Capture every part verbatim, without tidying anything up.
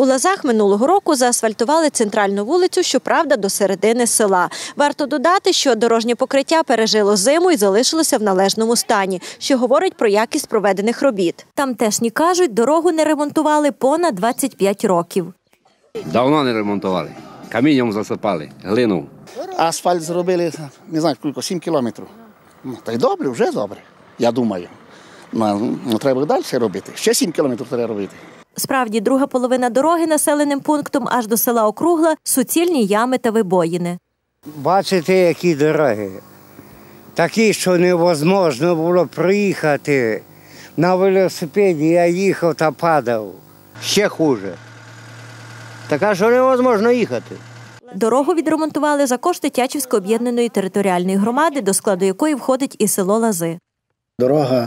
У Лозах минулого року заасфальтували центральну вулицю, щоправда, до середини села. Варто додати, що дорожнє покриття пережило зиму і залишилося в належному стані, що говорить про якість проведених робіт. Тамтешні кажуть, дорогу не ремонтували понад двадцять п'ять років. Давно не ремонтували. Камінням засипали, глину. Асфальт зробили, не знаю, скільки, сім кілометрів. Ну, та й добре, вже добре, я думаю. Ну, треба далі робити. Ще сім кілометрів треба робити. Справді, друга половина дороги населеним пунктом аж до села Округла – суцільні ями та вибоїни. Бачите, які дороги. Такі, що невозможно було приїхати. На велосипеді я їхав та падав. Ще хуже. Така, що невозможно їхати. Дорогу відремонтували за кошти Тячівської об'єднаної територіальної громади, до складу якої входить і село Лози. Дорога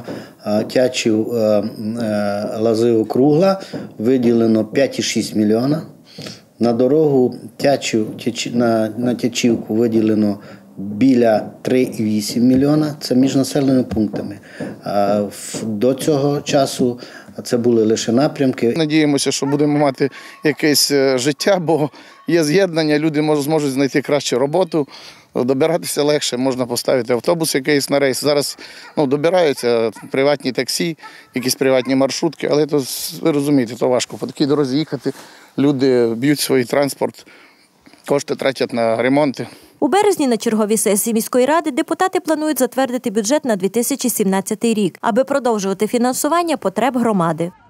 Тячів-Лози Округла виділено п'ять цілих шість десятих мільйона. На дорогу Тячів, на, на Тячівку виділено біля три цілих вісім десятих мільйона. Це між населеними пунктами. До цього часу це були лише напрямки. Надіємося, що будемо мати якесь життя, бо є з'єднання, люди зможуть знайти кращу роботу, добиратися легше, можна поставити автобус якийсь на рейс. Зараз ну, добираються приватні таксі, якісь приватні маршрутки, але то, ви розумієте, то важко. По такій дорозі їхати, люди б'ють свій транспорт, кошти тратять на ремонти. У березні на черговій сесії міської ради депутати планують затвердити бюджет на дві тисячі сімнадцятий рік, аби продовжувати фінансування потреб громади.